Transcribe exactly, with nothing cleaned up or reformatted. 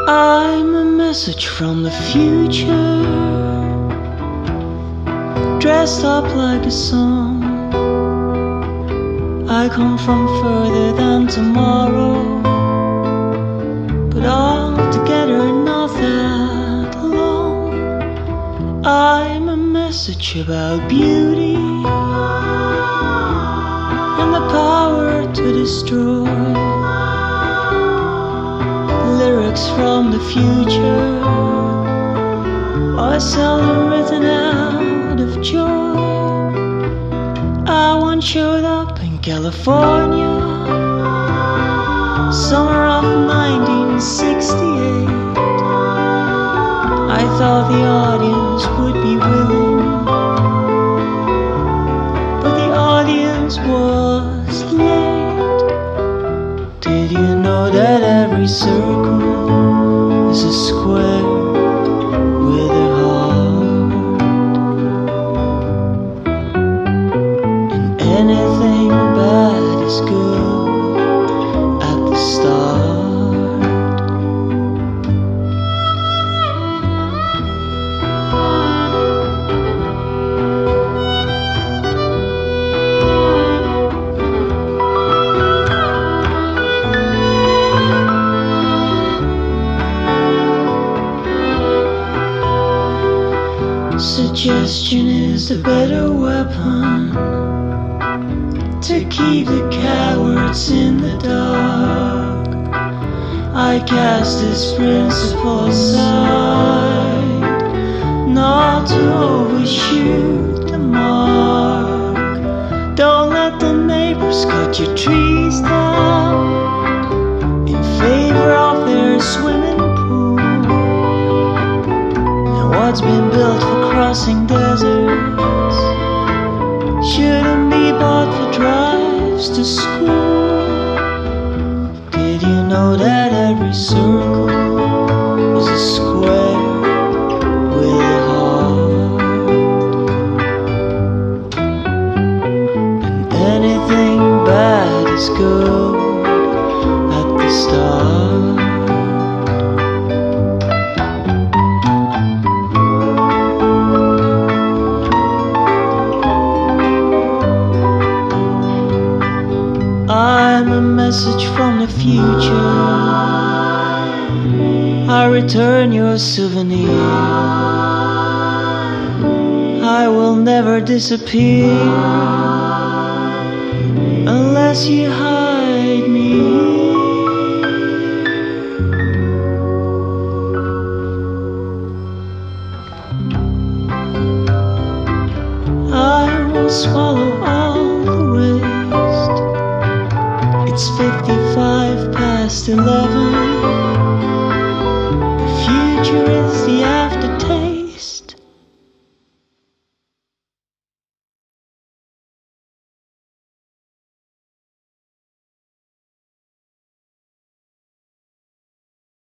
I'm a message from the future, dressed up like a song. I come from further than tomorrow, but altogether not that long. I'm a message about beauty and the power to destroy. Lyrics from the future are seldom written out of joy. I once showed up in California, summer of nineteen sixty-eight. I thought the audience would be willing, but the audience was late. Did you know that every circle is a square with a heart? And anything bad is good at the start. Suggestion is the better weapon to keep the cowards in the dark. I cast this principle aside, not to overshoot the mark. Don't let the neighbors cut your trees down in favor of their swimming pool. And what's been built for crossing deserts shouldn't be bought for drives to school. Did you know that every circle is a square with a heart? And anything bad is good at the start. I'm a message from the future. I return your souvenir. I will never disappear unless you hide me. I will swallow all the waste. It's fifty-five past eleven. The future